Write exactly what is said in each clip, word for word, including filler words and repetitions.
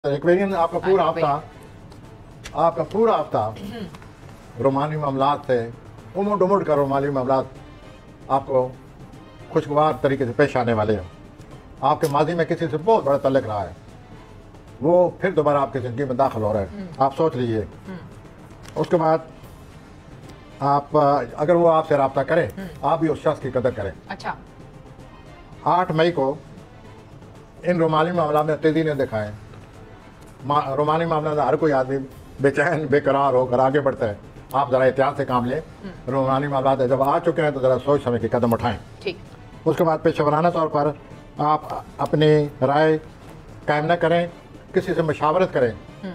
Aquarian आपका पूरा हफ्ता आपका पूरा हफ्ता रोमानी मामलात से उमड़ उमड़ कर रोमानी मामलात आपको खुशगवार तरीके से पेश आने वाले हैं। आपके माजी में किसी से बहुत बड़ा तल्लक रहा है, वो फिर दोबारा आपकी ज़िंदगी में दाखिल हो रहा है। आप सोच लीजिए। उसके बाद आप अगर वो आपसे रब्ता करें, आप भी उस शख्स की कदर करें। अच्छा, आठ मई को इन रोमानी मामला में तेजी ने दिखाएं। रोमानी मामला में हर कोई आदमी बेचैन बेकरार होकर आगे बढ़ता है। आप ज़रा एहतियात से काम लें। रोमानी मामला जब आ चुके हैं तो ज़रा सोच समझ के कदम उठाएं। ठीक। उसके बाद पेशेवराना तौर पर आप अपनी राय कायम न करें, किसी से मशावरत करें।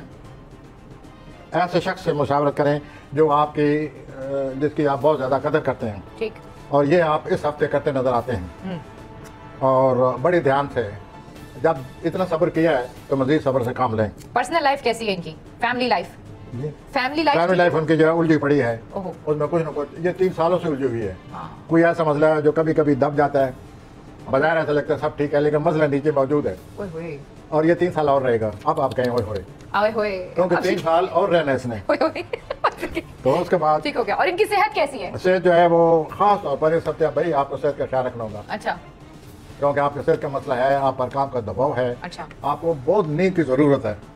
ऐसे शख्स से मशावरत करें जो आपकी जिसकी आप बहुत ज़्यादा कदर करते हैं। ठीक। और ये आप इस हफ्ते करते नज़र आते हैं। और बड़े ध्यान से जब इतना सब्र किया है तो मजीद सब्र से काम लें। पर्सनल लाइफ कैसी है इनकी? Family life family life family life उनकी जो है उलझी पड़ी है। ओहो। उसमें कुछ ना कुछ ये तीन सालों से उलझी हुई है। हाँ। कोई ऐसा मसला है जो कभी कभी दब जाता है, बाजार ऐसा लगता है सब ठीक है लेकिन मसला नीचे मौजूद है। ओए होए। और ये तीन साल और रहेगा। अब आप कहें ओए होए, ओए होए, क्योंकि तीन साल और रहना है इसने। ओए होए। तो उसके बाद ठीक हो गया। और इनकी सेहत कैसी है? सेहत जो है वो खास तौर पर इस हफ्ते भाई आपको सेहत का ख्याल रखना होगा, अच्छा। क्योंकि आपके सेहत का मसला है, आप पर काम का दबाव है। अच्छा। आपको बहुत नींद की जरूरत है।